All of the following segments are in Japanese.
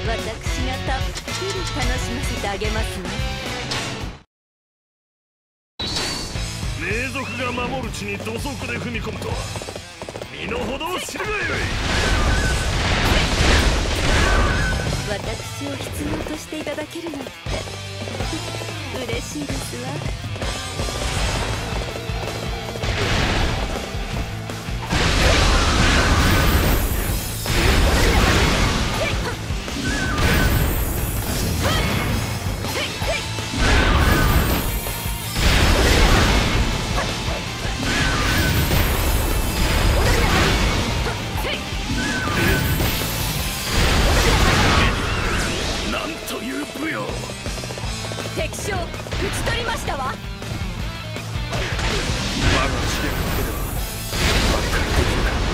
私がたっぷり楽しませてあげますね。 名族が守る地に土足で踏み込むとは身の程を知るがよい。 私を必要としていただけるなんて嬉しいですわ。敵将討ち取りましたわ。 我が知略だけでは挽回できるか。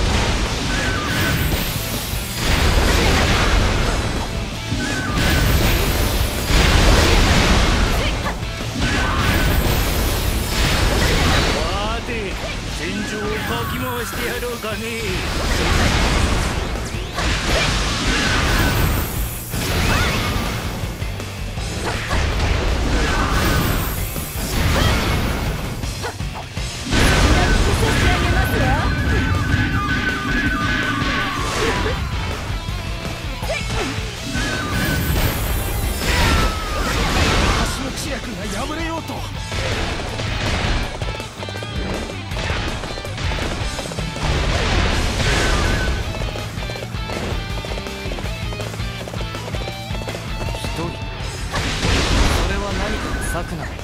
さて戦場をかき回してやろうかね。 破れようと。 一人それは何かの策なの。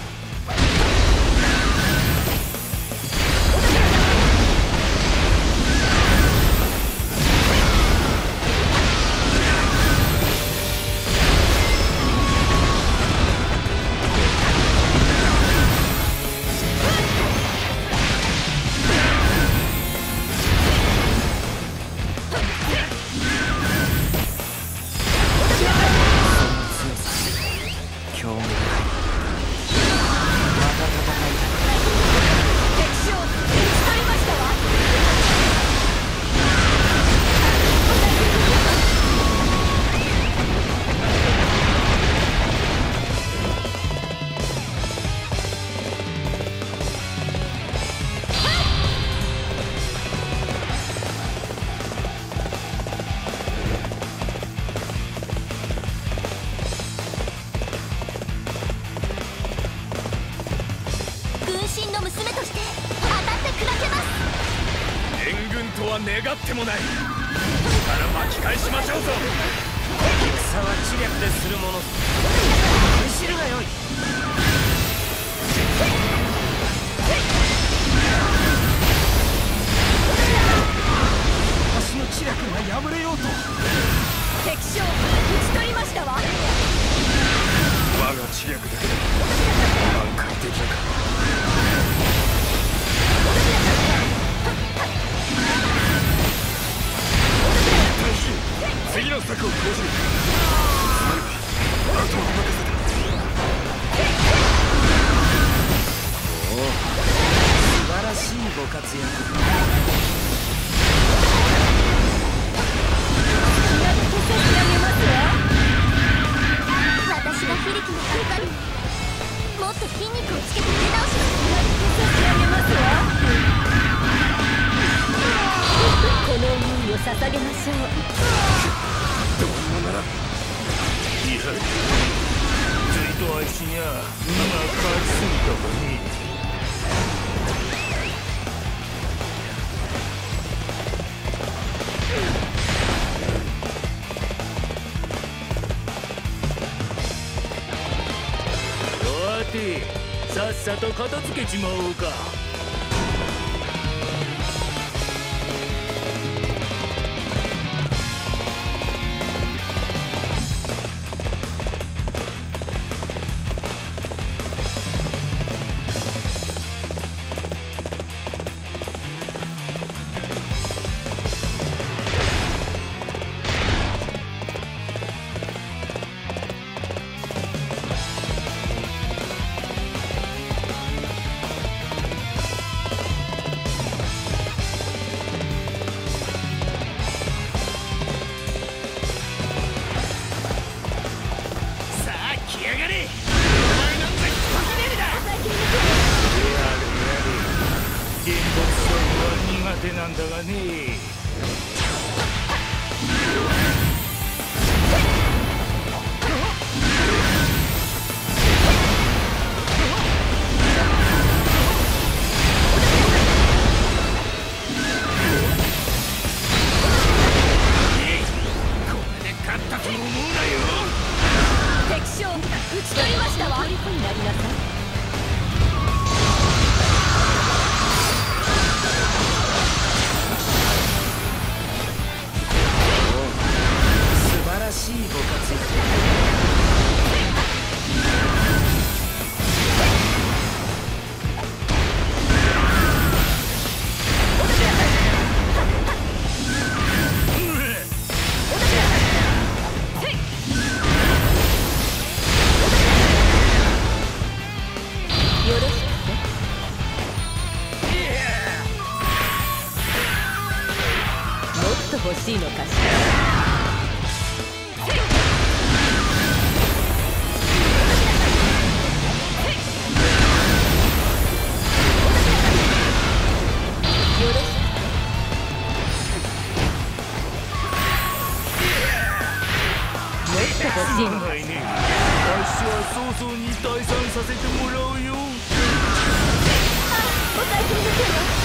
願ってもない。力巻き返しましょうぞ。 戦は知略でするもの。知るがよい。 私の知略が破れようと。 敵将討ち取りましたわ。 我が知略だけで挽回できるか。次の策を講じる。あとは任せた。 おお、素晴らしいご活躍。 私が非力のはるかにもっと筋肉をつけて出直します。仕上げますわ。この思いを捧げましょう。 どうにもならん。いや、ずいとあいつにゃ今が勝ちすぎたかね。 さっさと片付けちまおうか。 ねえ。 欲しいのかしら。 すまないね。わしは早々に退散させてもらうよ。 お大事になさいよ。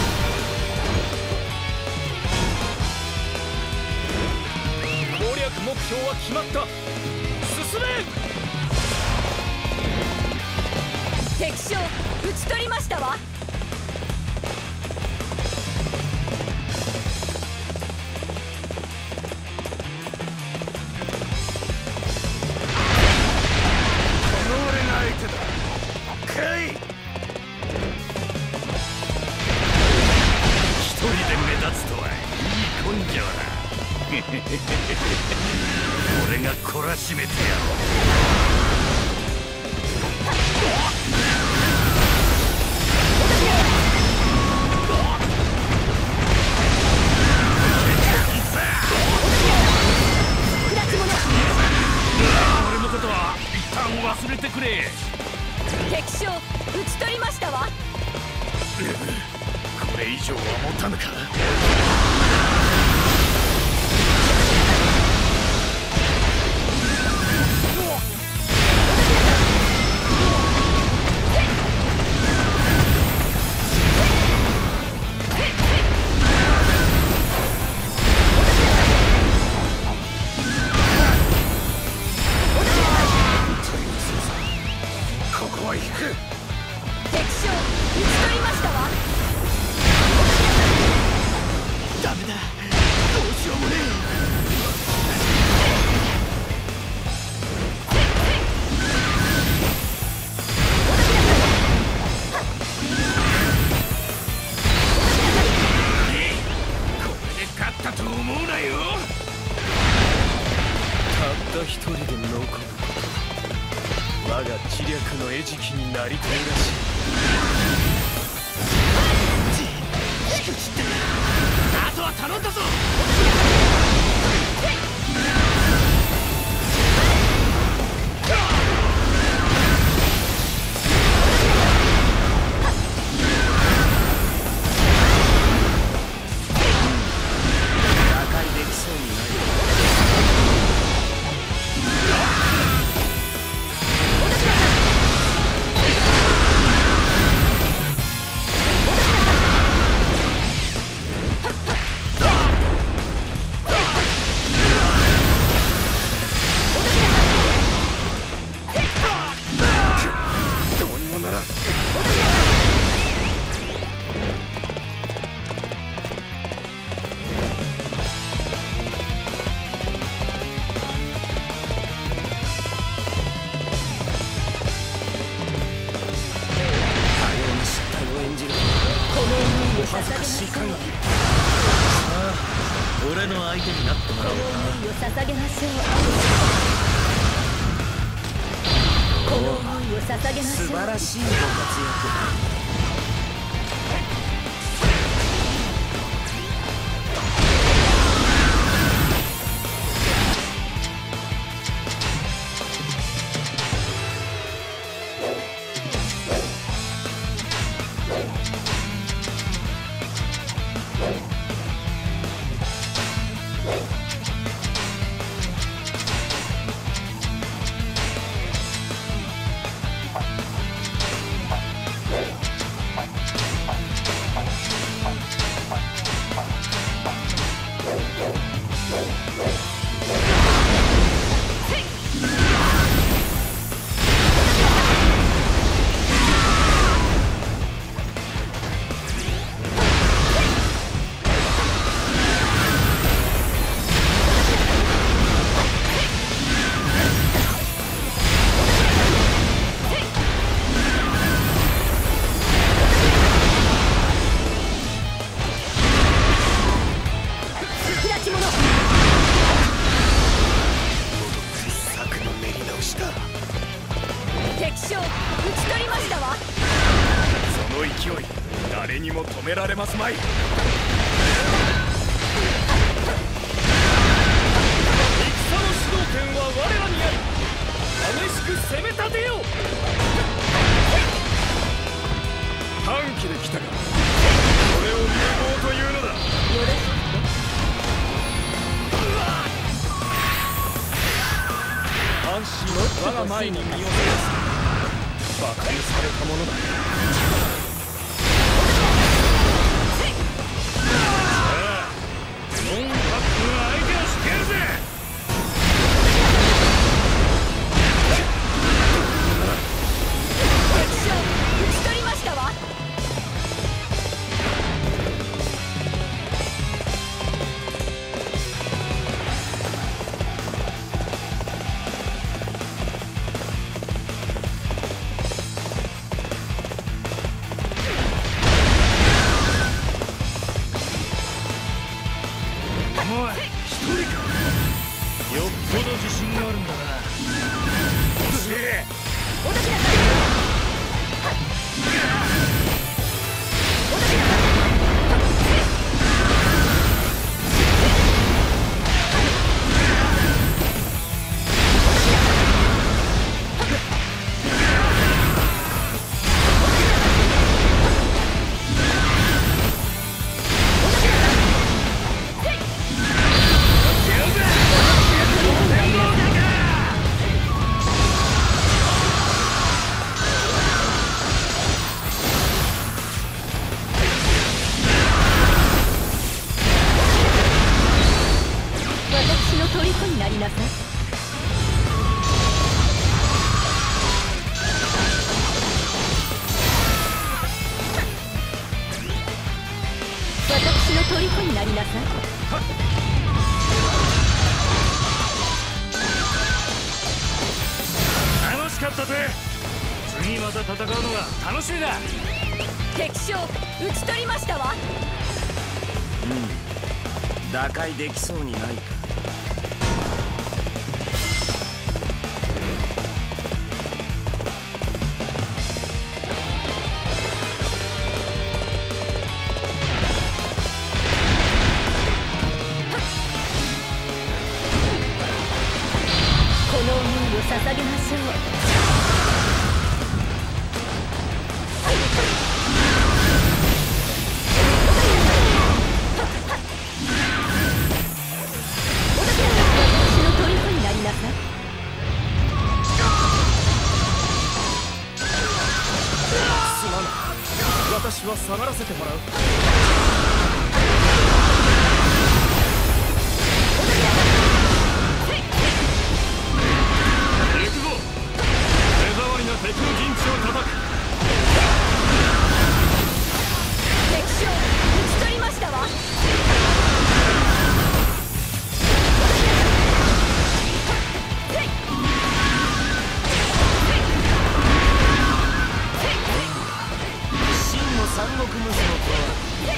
攻略目標は決まった。進め。 敵将討ち取りましたわ。 俺が懲らしめてやろう。俺のことは一旦忘れてくれ。 敵将討ち取りましたわ。 これ以上は持たぬか。一人で残ること、我が知略の餌食になりたいらしい。あとは頼んだぞ。打開できそうにない。恥ずかしい限り。さあ、俺の相手になってもらおうか。 この思いを捧げましょう。この思いを捧げましょう。 素晴らしいご活躍。 取りましたわ。 その勢い誰にも止められますまい。戦の主導権は我らにあり、激しく攻め立てよう。短期で来たか。これを無謀というのだ。 よろしく。 安心我が前に身を乗せす。馬鹿にされたものだ。ノンハックが相手をしてやるぜ。 敵将討ち取りましたわ。 おい、一人か。よっぽど自信があるんだな。 おどきなさい。おどきなさい。私の虜になりなさい。私の虜になりなさい。 楽しかったぜ。次また戦うのが楽しみだ。 敵将討ち取りましたわ。 打開できそうにないか。 この思いを捧げましょう。私の虜になりなさい。 すまん。私は下がらせてもらう。行くぞ。目障りな敵の陣地を叩く。 敵将討ち取りましたわ。 真の三国無双とは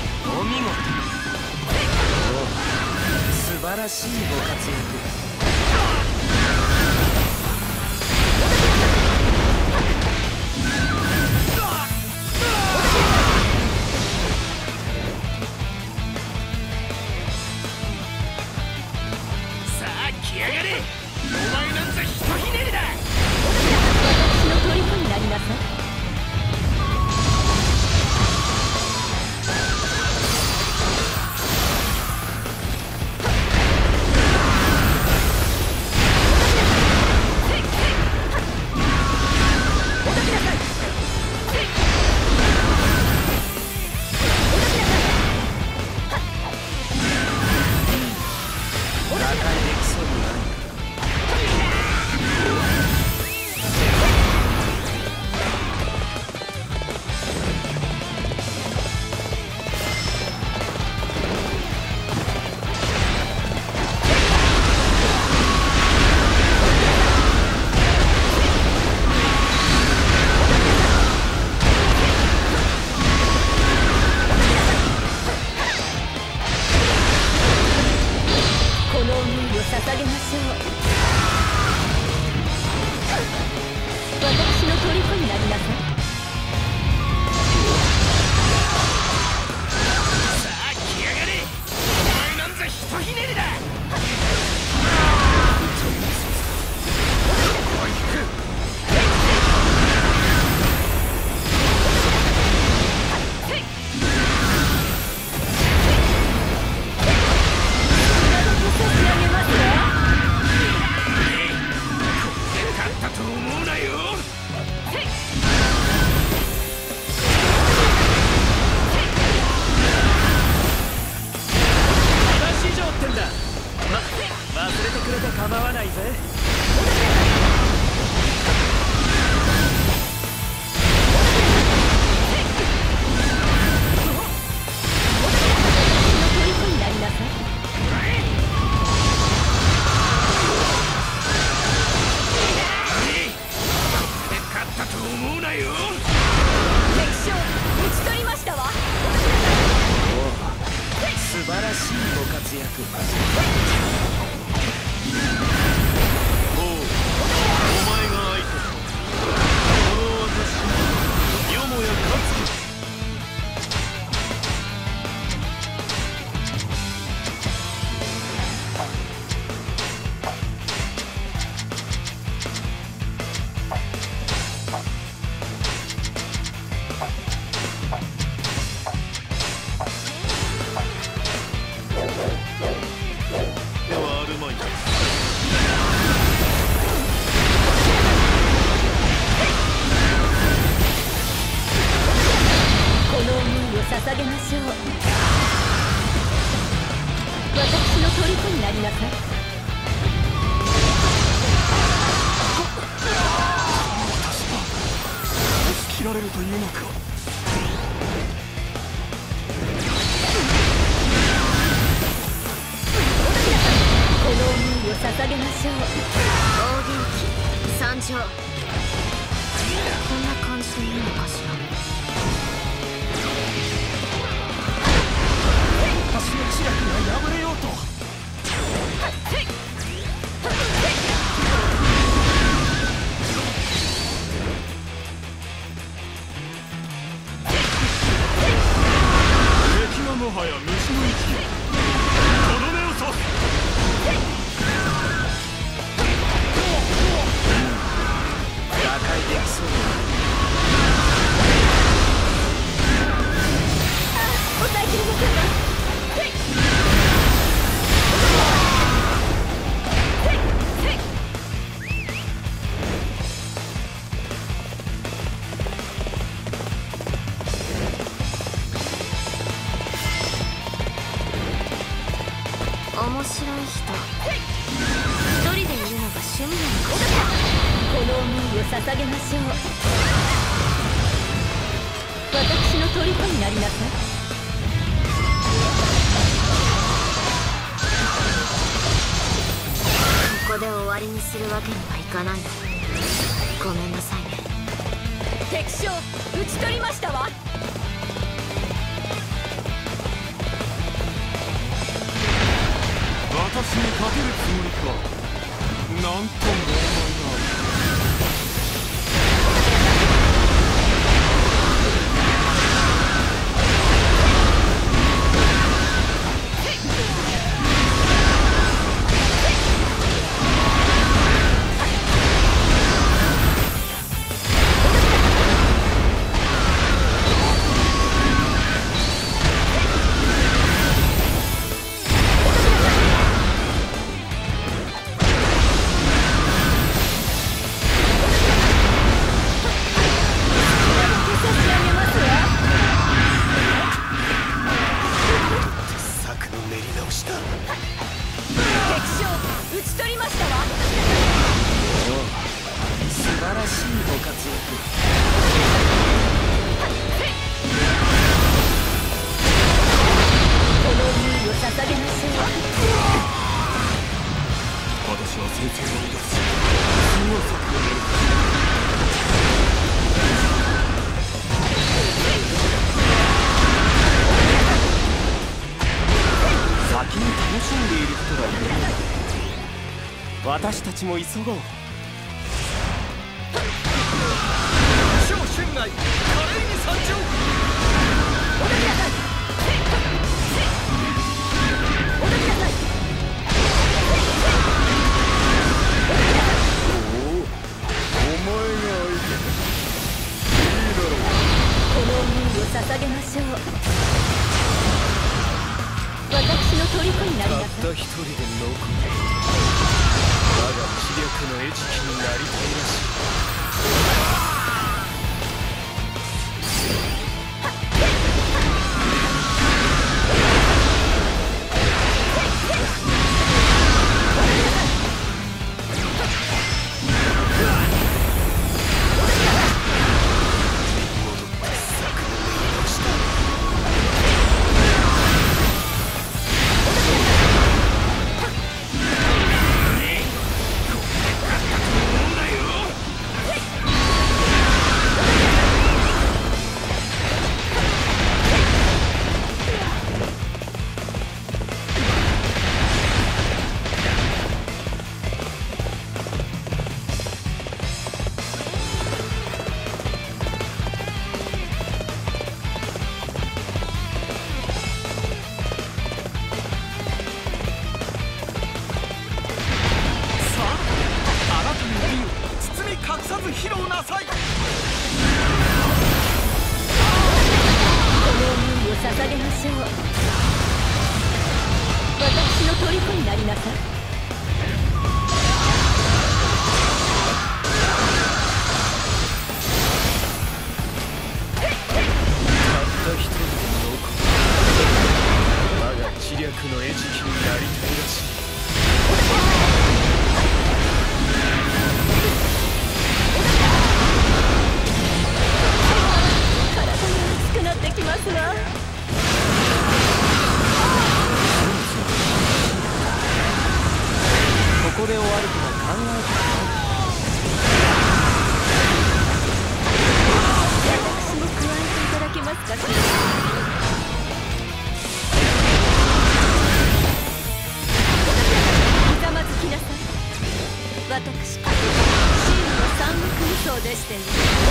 か。 この思いを捧げましょう。大元気参上。こんな感じでいいのかしら。 私の知略が破れようと。敵はもはや虫の息よ。とどめを刺す。 打開できそうだ。 抑えきれませんわ。面白い人、一人でいるのが趣味なのかしら。この思いを捧げましょう。私の虜になりなさい。ここで終わりにするわけにはいかないの。ごめんなさいね。敵将討ち取りましたわ。 私に勝てるつもりか。なんとも思いが。私たちも急ごう。 超春外華麗に参上。 踊りなさい。踊りなさい。 お前が相手だ。いいだろう。 この思いを捧げましょう。私の虜になりなさい。 たった一人で残る。我が知略の餌食になりたいらしい。 披露なさい。この思いを捧げましょう。私の虜になりなさい。 たった一人で残る。我が知略の餌食になりたいらしい。 私も加えていただけますかしら。ひざまずきなさい。私こそ真の三国無双でしてね。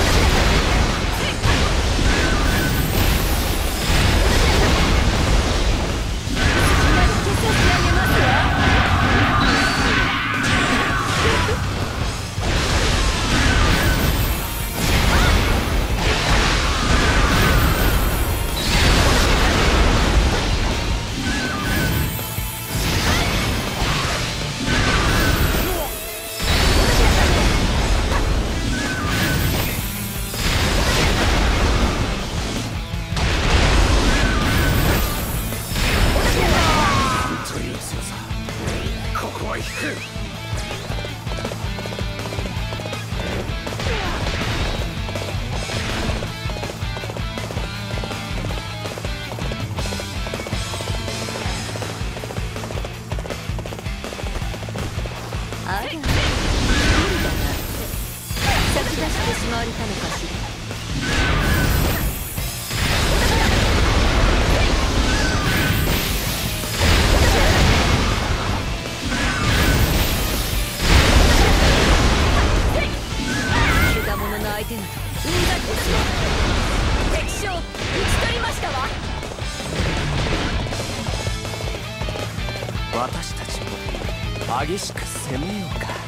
あら、無理だなって先出してしまわれたのかしら。怪我者の相手などうんざりですわ。敵将討ち取りましたわ。 私たちも激しく攻めようか。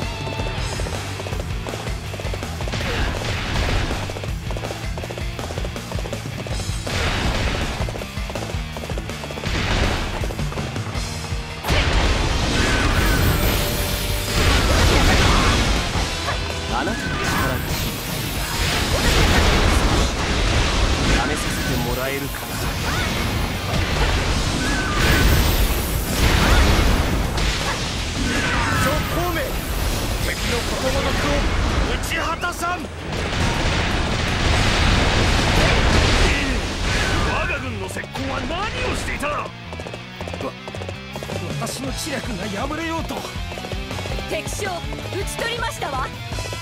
あなたの力が知りたいが、試させてもらえるかな。敵の子供の句を打ち果たさん。 我が軍の石膏は何をしていた。 私の知略が破れようと。 敵将討ち取りましたわ。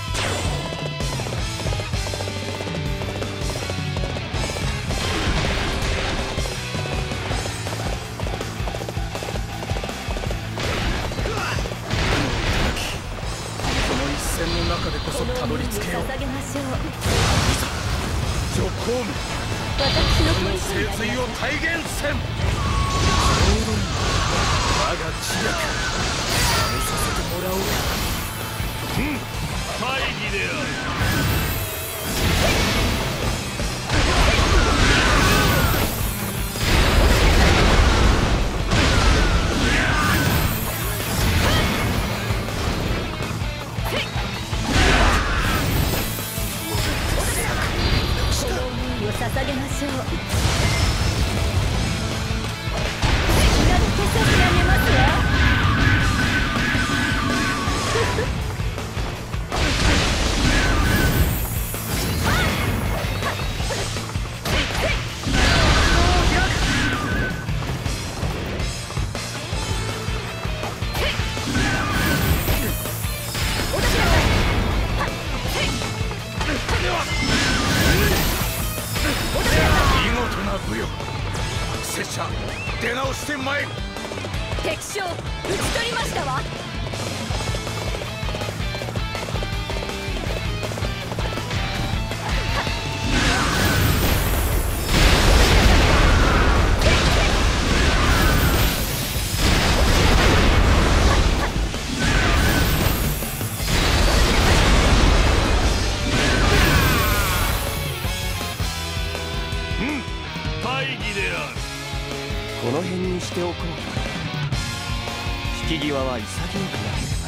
戦の中でこそたどり着けよう。 捧げましょう。 上皇務、 私のこの聖髄を体現せん。我が知略試させてもらおう。 大義である。 捧げましょう。皆で消させてあげますわ。 拙者出直してまいる。 敵将討ち取りましたわ。 大義である。 この辺にしておこうか。引き際は潔くなければ。